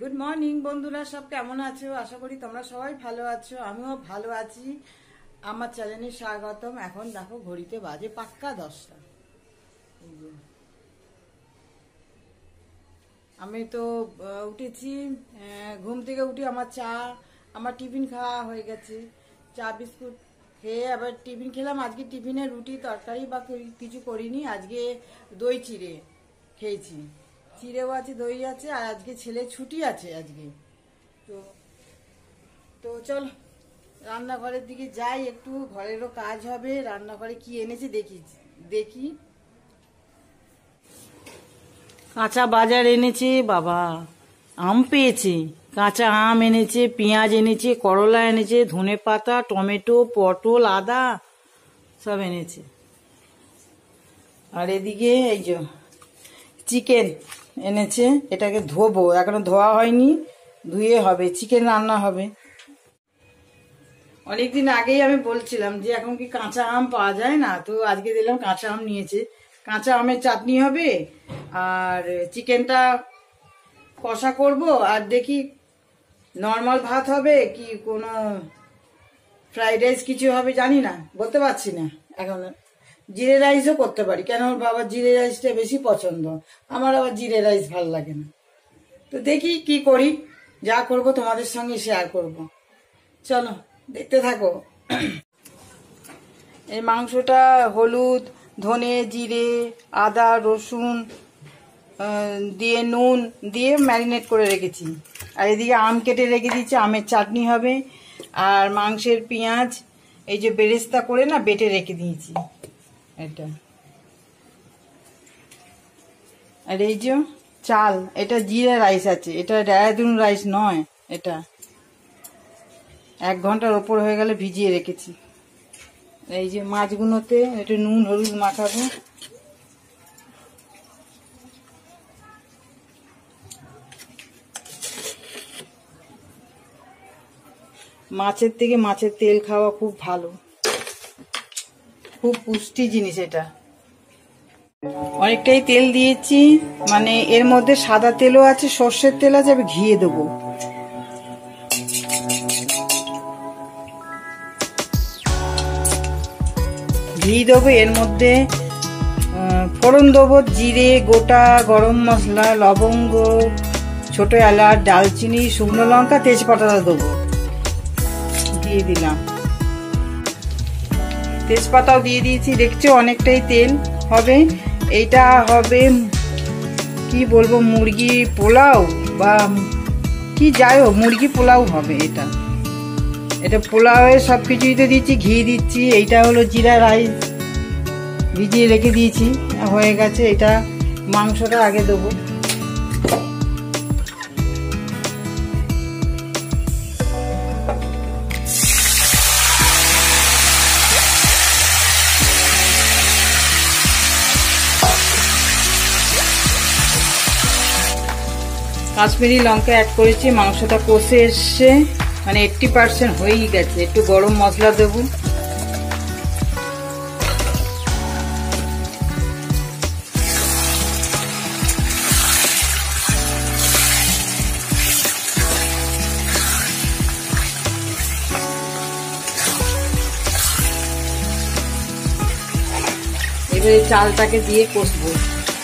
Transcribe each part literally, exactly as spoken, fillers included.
Good morning বন্ধুরা, সব কেমন আছো? আশা করি তোমরা সবাই ভালো আছো, আমিও ভালো আছি। আমার চ্যানেলে স্বাগতম। এখন দেখো ঘড়িতে বাজে পাক্কা দশটা। আমি তো উঠেছি, ঘুম থেকে উঠে আমার চা আমার টিফিন খাওয়া হয়ে গেছে। চা বিস্কুট খেয়ে আবার টিফিন খেলাম। আজকে টিফিনে রুটি তরকারি বা কিছু করিনি, আজকে দই চিড়ে খেয়েছি। চিড়েও আছে, দই আছে, আর আজকে ছেলে ছুটি আছে আজকে। তো তো চল রান্নাঘরের দিকে যাই, একটু ঘরেরও কাজ হবে। রান্নাঘরে কি এনেছে দেখি দেখি কাঁচা বাজার এনেছে বাবা, আম পেয়েছে, কাঁচা আম এনেছে, পেঁয়াজ এনেছে, করলা এনেছে, ধনে পাতা, টমেটো, পটল, আদা সব এনেছে। আর এদিকে এই যে চিকেন এনেছে, এটাকে ধোবো, এখনো ধোয়া হয়নি, ধুয়ে হবে, চিকেন রান্না হবে। অনেকদিন আগেই আমি বলছিলাম যে এখন কি কাঁচা আম পাওয়া যায় না, তো আজকে দিলাম কাঁচা আম নিয়েছে। কাঁচা আমের চাটনি হবে, আর চিকেনটা কষা করব, আর দেখি নর্মাল ভাত হবে কি কোনো ফ্রাইড রাইস কিছু হবে, জানি না, বলতে পারছি না এখন। জিরে রাইসও করতে পারি, কেন ওর বাবার জিরে রাইসটা বেশি পছন্দ, আমার আবার জিরে রাইস ভালো লাগে না। তো দেখি কি করি, যা করব তোমাদের সঙ্গে শেয়ার করব। চলো দেখতে থাকো। এই মাংসটা হলুদ, ধনে, জিরে, আদা, রসুন দিয়ে নুন দিয়ে ম্যারিনেট করে রেখেছি। আর এদিকে আম কেটে রেখে দিচ্ছি, আমের চাটনি হবে। আর মাংসের পেঁয়াজ এই যে বেরেস্তা করে না বেটে রেখে দিয়েছি এটা। আর এই যে চাল, এটা জিরা রাইস আছে, এটা দেহরাদুন রাইস নয়, এটা এক ঘন্টার ওপর হয়ে গেলে ভিজিয়ে রেখেছি। এই যে মাছগুলোতে একটু নুন হলুদ মাখাবো। মাছের থেকে মাছের তেল খাওয়া খুব ভালো, খুব পুষ্টি জিনিস এটা। অনেকটাই তেল দিয়েছি, মানে এর মধ্যে সাদা তেলও আছে, সর্ষের তেল আছে, আমি ঘিয়ে দেবো। ঘি দেবো, এর মধ্যে ফোড়ন দেবো, জিরে, গোটা গরম মশলা, লবঙ্গ, ছোট এলাচ, ডালচিনি, শুকনো লঙ্কা, তেজপাতা দেবো। দিয়ে দিলাম, তেজপাতাও দিয়ে দিয়েছি। দেখছো অনেকটাই তেল হবে। এইটা হবে কি বলবো, মুরগি পোলাও বা কি, যাই হোক মুরগি পোলাও হবে এটা। এটা পোলাওয়ে সব কিছুই তো দিচ্ছি, ঘি দিচ্ছি। এইটা হলো জিরা রাইস, ভিজিয়ে রেখে দিয়েছি, হয়ে গেছে। এটা মাংসটা আগে দেবো। কাশ্মীরি লঙ্কা অ্যাড করেছি, মাংসটা কষে এসছে, মানে এইট্টি পার্সেন্ট হয়েই গেছে। একটু গরম মশলা দেবো। এবারে চালটাকে দিয়ে কষবো।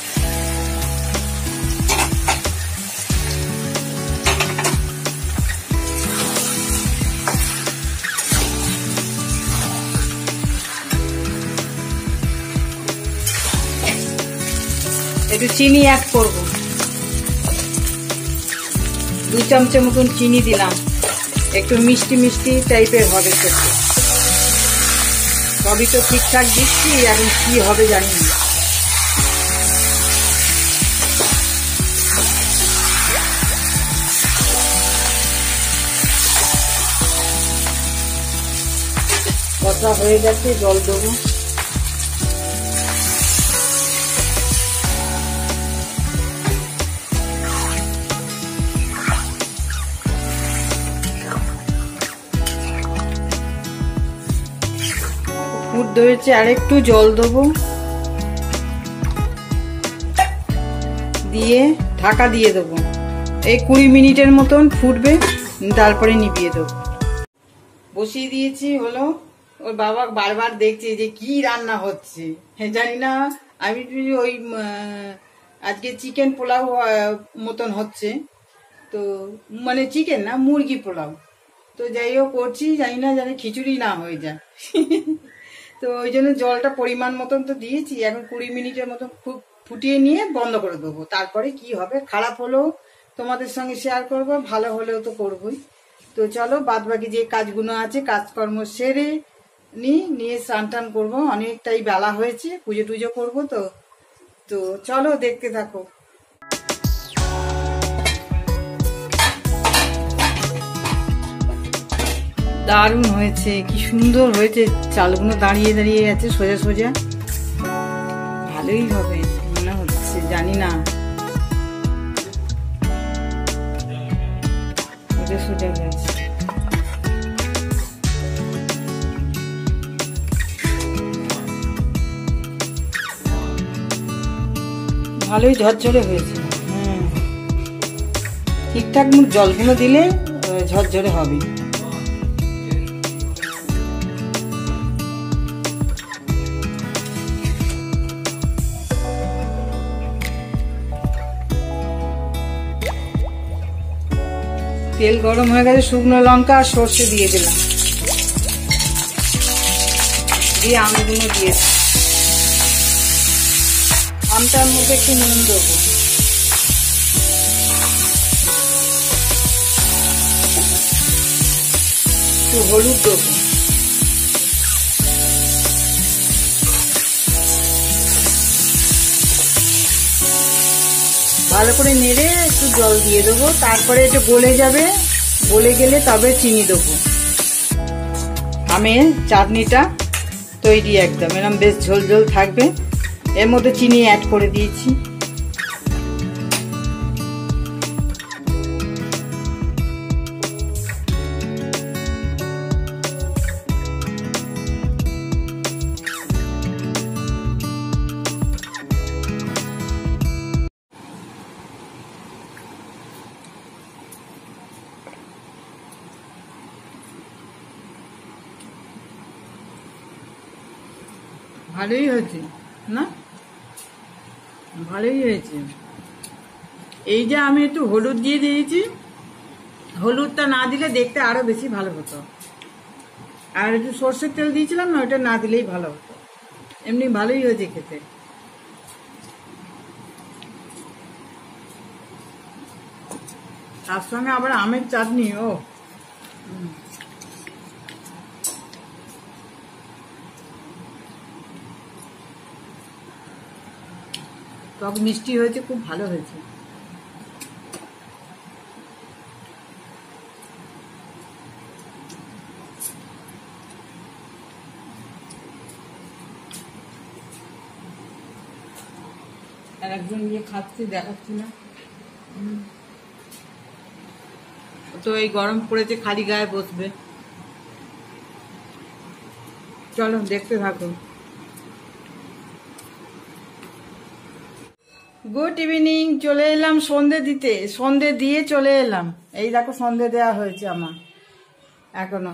একটু চিনি অ্যাড করবো, দু চামচের মতন চিনি দিলাম, একটু মিষ্টি মিষ্টি টাইপের হবে খেতে। সবই তো ঠিকঠাক দিচ্ছি, এখন কি হবে জানি না। কষা হয়ে গেছে, জল দেবো। ফুট ধরেছে, আর একটু জল দেবো, দিয়ে ঢাকা দিয়ে দেবো। এই কুড়ি মিনিটের মতন ফুটবে, তারপরে নিভিয়ে দেবো। বসিয়ে দিয়েছি, হলো। ওর বাবা বারবার দেখছে যে কি রান্না হচ্ছে, হ্যাঁ জানি না। আমি ওই আজকে চিকেন পোলাও মতন হচ্ছে, তো মানে চিকেন না, মুরগি পোলাও। তো যাই হোক করছি, জানি না জানি খিচুড়ি না হয়ে যায়। তো ওই জন্য জলটা পরিমাণ মতন তো দিয়েছি। এখন কুড়ি মিনিটের মতন ফুটিয়ে নিয়ে বন্ধ করে দেবো। তারপরে কি হবে, খারাপ হলেও তোমাদের সঙ্গে শেয়ার করবো, ভালো হলেও তো করবোই। তো চলো বাদ বাকি যে কাজগুলো আছে কাজকর্ম সেরে নি, নিয়ে স্নান টান করবো। অনেকটাই বেলা হয়েছে, পুজো টুজো করবো। তো তো চলো দেখতে থাকো। দারুণ হয়েছে, কি সুন্দর হয়েছে। চালগুলো দাঁড়িয়ে দাঁড়িয়ে আছে সোজা সোজা, ভালোই হবে মনে হচ্ছে, জানি না। সোজা সোজা হয়েছে, ভালোই ঝরঝরে হয়েছে। হ্যাঁ ঠিকঠাক জলগুলো দিলে ঝরঝরে হবে। তেল গরম হয়ে গেছে, শুকনো লঙ্কা আর সর্ষে দিয়ে দিলাম, দিয়ে আমগুলো দিয়ে আমটার মধ্যে একটু নুন দেবো, একটু হলুদ দেবো, ভালো করে নেড়ে একটু জল দিয়ে দেবো। তারপরে এটা গলে যাবে, গলে গেলে তবে চিনি দেবো। আমের চাটনিটা তৈরি একদম, এরকম বেশ ঝোল ঝোল থাকবে। এর মধ্যে চিনি অ্যাড করে দিয়েছি। ভালোই হয়েছে না, ভালোই হয়েছে। এই যে আমি একটু হলুদ দিয়ে দিয়েছি, হলুদটা না দিলে দেখতে আরো বেশি ভালো হতো। আর একটু সর্ষের তেল দিয়েছিলাম না, ওটা না দিলেই ভালো হতো। এমনি ভালোই হয়েছে খেতে। তার সঙ্গে আবার আমের চাটনি, ও টক মিষ্টি হয়েছে, খুব ভালো হয়েছে। আর একজন গিয়ে খাচ্ছে, দেখাচ্ছি না তো, এই গরম পড়েছে খালি গায়ে বসবে। চলো দেখতে থাকো। গুড ইভিনিং, চলে এলাম সন্ধে দিতে, সন্ধে দিয়ে চলে এলাম। এই দেখো সন্ধে দেওয়া হয়েছে আমার এখনো,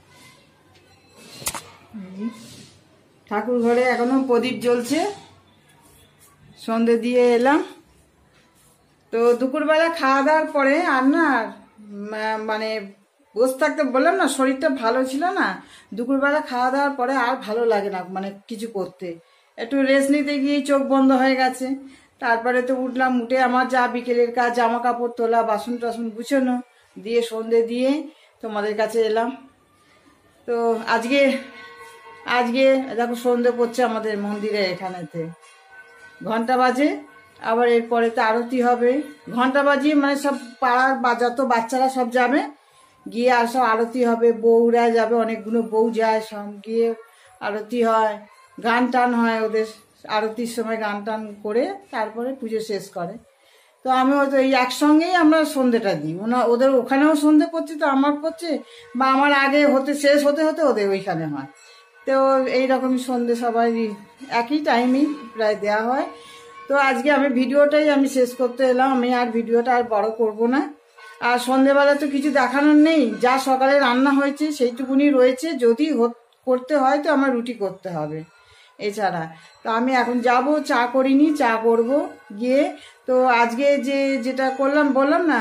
ঠাকুর ঘরে এখনো প্রদীপ জ্বলছে। সন্ধে দিয়ে এলাম। তো দুপুরবেলা খাওয়া দাওয়ার পরে আর না মানে বসে থাকতে বললাম না, শরীরটা ভালো ছিল না। দুপুরবেলা খাওয়া দাওয়ার পরে আর ভালো লাগে না মানে কিছু করতে, একটু রেস্ট নিতে গিয়ে চোখ বন্ধ হয়ে গেছে। তারপরে তো উঠলাম, উঠে আমার যা বিকেলের কাজ, জামা কাপড় তোলা, বাসন টাসন গুছানো, দিয়ে সন্ধে দিয়ে তোমাদের কাছে এলাম। তো আজকে আজকে দেখো সন্ধে পড়ছে আমাদের মন্দিরে, এখানেতে ঘন্টা বাজে। আবার এরপরে তো আরতি হবে, ঘন্টা বাজিয়ে মানে সব পাড়ার বা যত বাচ্চারা সব যাবে, গিয়ে আর সব আরতি হবে। বউরা যাবে, অনেকগুলো বউ যায়, সব গিয়ে আরতি হয়, গান টান হয় ওদের। আরতির সময় গান টান করে তারপরে পুজো শেষ করে। তো আমি হয়তো এই একসঙ্গেই আমরা সন্ধেটা দিই। ওনা ওদের ওখানেও সন্ধে পড়ছে, তো আমার পড়ছে, বা আমার আগে হতে শেষ হতে হতে ওদের ওইখানে হয়। তো এইরকমই সন্ধে সবাই একই টাইমেই প্রায় দেওয়া হয়। তো আজকে আমি ভিডিওটাই আমি শেষ করতে এলাম, আমি আর ভিডিওটা আর বড় করব না। আর সন্ধেবেলা তো কিছু দেখানোর নেই, যা সকালে রান্না হয়েছে সেইটুকুনি রয়েছে, যদি করতে হয় তো আমার রুটি করতে হবে এছাড়া। তো আমি এখন যাব, চা করিনি, চা করব গিয়ে। তো আজকে যে যেটা করলাম বললাম না,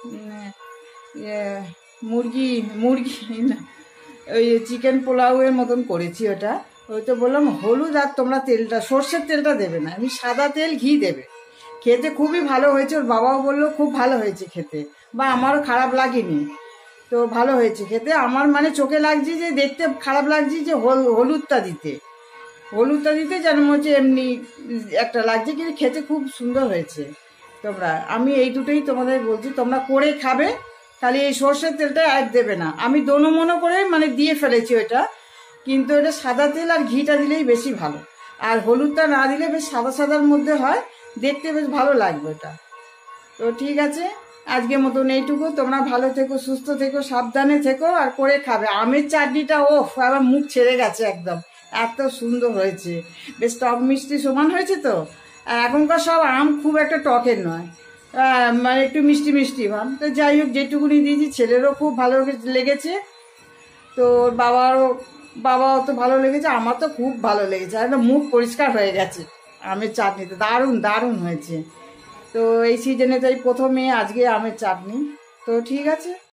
মুরগি মুরগি না ওই চিকেন পোলাওয়ের মতন করেছি ওটা। ওই তো বললাম হলুদ আর তোমরা তেলটা সর্ষের তেলটা দেবে না, আমি সাদা তেল ঘি দেবে। খেতে খুবই ভালো হয়েছে, ওর বাবাও বললো খুব ভালো হয়েছে খেতে, বা আমারও খারাপ লাগেনি। তো ভালো হয়েছে খেতে। আমার মানে চোখে লাগছে যে দেখতে খারাপ লাগছে যে হলুদটা দিতে হলুদটা দিতে যেন হচ্ছে এমনি একটা লাগছে, কিন্তু খেতে খুব সুন্দর হয়েছে। তোমরা আমি এই দুটোই তোমাদের বলছি, তোমরা করে খাবে, তাহলে এই সর্ষের তেলটা অ্যাড দেবে না। আমি দোনো মনো করে মানে দিয়ে ফেলেছি ওটা, কিন্তু এটা সাদা তেল আর ঘিটা দিলেই বেশি ভালো। আর হলুদটা না দিলে বেশ সাদা সাদার মধ্যে হয়, দেখতে বেশ ভালো লাগবে ওটা। তো ঠিক আছে, আজকের মতন এইটুকু। তোমরা ভালো থেকো, সুস্থ থেকো, সাবধানে থেকো, আর করে খাবে। আমের চাটনিটা ওফ, আমার মুখ ছেড়ে গেছে একদম, এত সুন্দর হয়েছে, বেশ টক মিষ্টি সমান হয়েছে। তো আর এখনকার সব আম খুব একটা টকের নয়, মানে একটু মিষ্টি মিষ্টি ভাব। তো যাই হোক, যেটুকুনি দিয়েছি ছেলেরও খুব ভালো লেগেছে, তো বাবারও বাবাও তো ভালো লেগেছে, আমার তো খুব ভালো লেগেছে, একদম মুখ পরিষ্কার হয়ে গেছে আমের চাটনিতে, দারুণ দারুণ হয়েছে। তো এই সিজনে তো এই প্রথমে আজকে আমের চাটনি। তো ঠিক আছে।